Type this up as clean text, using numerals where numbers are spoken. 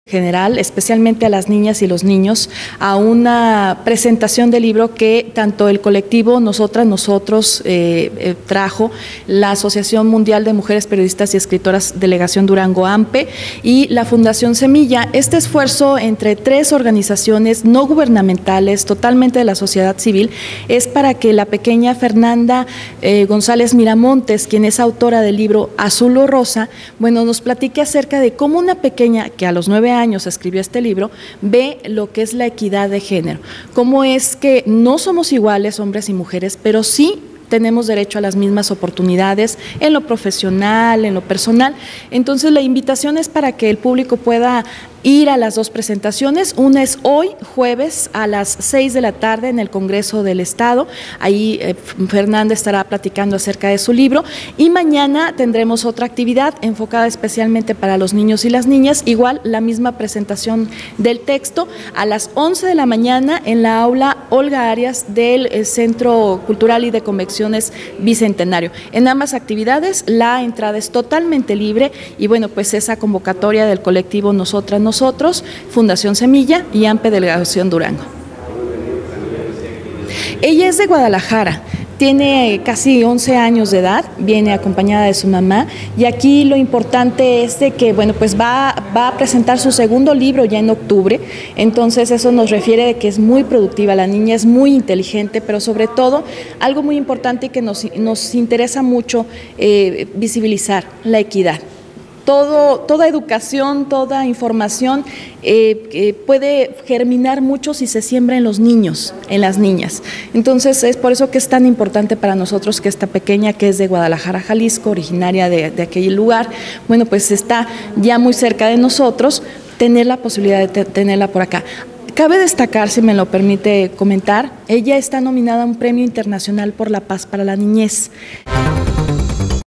general, especialmente a las niñas y los niños, a una presentación del libro que tanto el colectivo Nosotros trajo, la Asociación Mundial de Mujeres Periodistas y Escritoras Delegación Durango AMPE y la Fundación Semilla. Este esfuerzo entre 3 organizaciones no gubernamentales, totalmente de la sociedad civil, es para que la pequeña Fernanda González Miramontes, quien es autora del libro Azul o Rosa, bueno, nos platique acerca de cómo una pequeña que a los 9 años escribió este libro, ve lo que es la equidad de género, cómo es que no somos iguales hombres y mujeres, pero sí tenemos derecho a las mismas oportunidades en lo profesional, en lo personal. Entonces la invitación es para que el público pueda ir a las 2 presentaciones. Una es hoy, jueves, a las 6 de la tarde en el Congreso del Estado. Ahí Fernanda estará platicando acerca de su libro. Y mañana tendremos otra actividad enfocada especialmente para los niños y las niñas. Igual la misma presentación del texto a las 11 de la mañana en la aula Olga Arias del Centro Cultural y de Convenciones Bicentenario. En ambas actividades la entrada es totalmente libre y bueno, pues esa convocatoria del colectivo Nosotros, Fundación Semilla y AMPE Delegación Durango. Ella es de Guadalajara, tiene casi 11 años de edad, viene acompañada de su mamá y aquí lo importante es de que, bueno, pues va a presentar su segundo libro ya en octubre, entonces eso nos refiere de que es muy productiva, la niña es muy inteligente, pero sobre todo algo muy importante y que nos interesa mucho visibilizar, la equidad. Toda educación, toda información puede germinar mucho si se siembra en los niños, en las niñas. Entonces es por eso que es tan importante para nosotros que esta pequeña, que es de Guadalajara, Jalisco, originaria de aquel lugar, bueno, pues está ya muy cerca de nosotros, tener la posibilidad de tenerla por acá. Cabe destacar, si me lo permite comentar, ella está nominada a un Premio Internacional por la Paz para la Niñez.